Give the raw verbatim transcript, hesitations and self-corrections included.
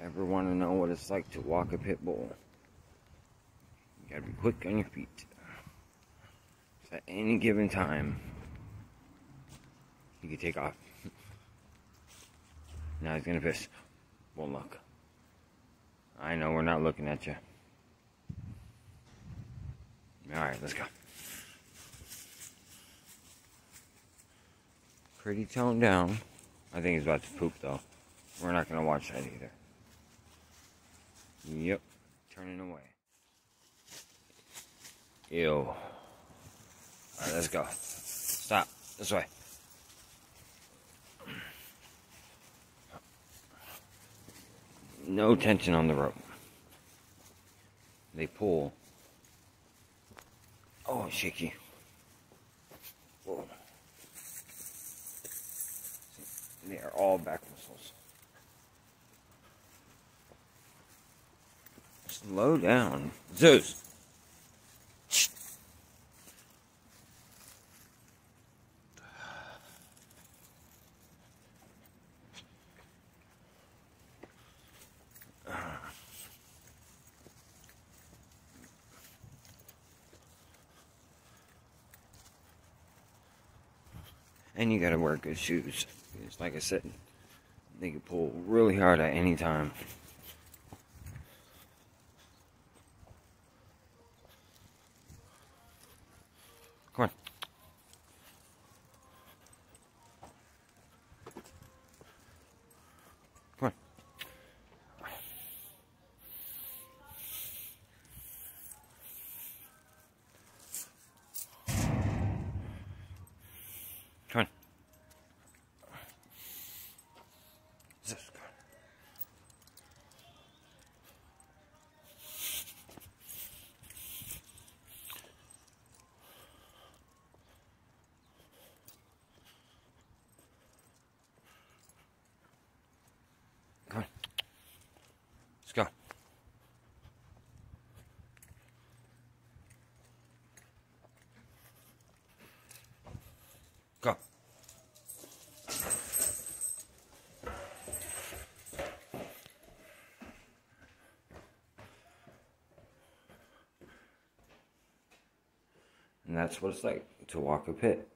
Ever want to know what it's like to walk a pit bull? You gotta be quick on your feet. So at any given time, you can take off. Now he's gonna piss. Well, look. I know we're not looking at you. Alright, let's go. Pretty toned down. I think he's about to poop though. We're not gonna watch that either. Yep. Turning away. Ew. Alright, let's go. Stop. This way. No tension on the rope. They pull. Oh, shaky. Whoa. They are all back muscles. Slow down. Zeus! And you gotta wear good shoes. Because like I said, they can pull really hard at any time. Come on. Come on. Come on. Zeus, come on. Come on. Let's go. Go. And that's what it's like to walk a pit.